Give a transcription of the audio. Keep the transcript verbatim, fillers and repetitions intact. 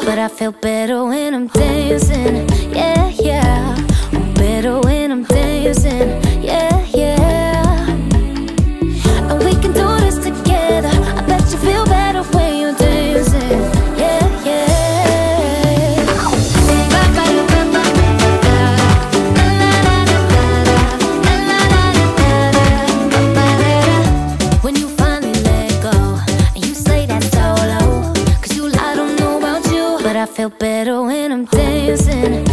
but I feel better when I'm dancing. Yeah, yeah, I'm better when I'm dancing. Yeah, yeah. And we can do this together. I bet you feel better when you're dancing. Yeah, yeah. When you finally let go and you say that solo, 'cause you, I don't know about you, but I feel better when I'm dancing.